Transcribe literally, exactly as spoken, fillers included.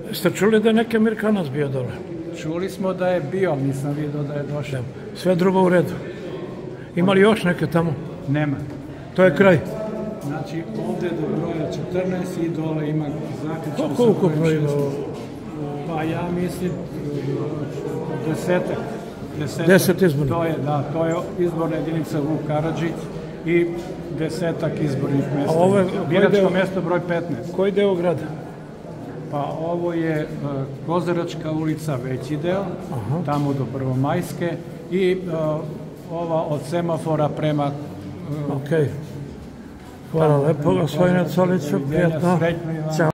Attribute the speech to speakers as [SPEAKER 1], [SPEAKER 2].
[SPEAKER 1] Ste čuli da je neki Amerikanac bio dole?
[SPEAKER 2] Čuli smo da je bio, nisam vidio da je došao.
[SPEAKER 1] Sve drugo u redu. Ima li još neke tamo?
[SPEAKER 2] Nema.
[SPEAKER 1] To je kraj?
[SPEAKER 2] Znači, ovde do broja četrnaest i dole ima zaključno...
[SPEAKER 1] Koliko ukupno ima?
[SPEAKER 2] Pa ja mislim desetak.
[SPEAKER 1] Deset izbornih?
[SPEAKER 2] To je, da, to je izborna jedinica Vuk Karadžić i desetak izbornih mesta.
[SPEAKER 1] A ovo je...
[SPEAKER 2] Biračko mesto broj petnaest.
[SPEAKER 1] Koji deo grada?
[SPEAKER 2] Pa ovo je Kozaračka ulica, veći deo, tamo do Prvomajske i ova od semafora prema...
[SPEAKER 1] Okej. Hvala lepo, gospodine Coliću, prijatno. Ćao.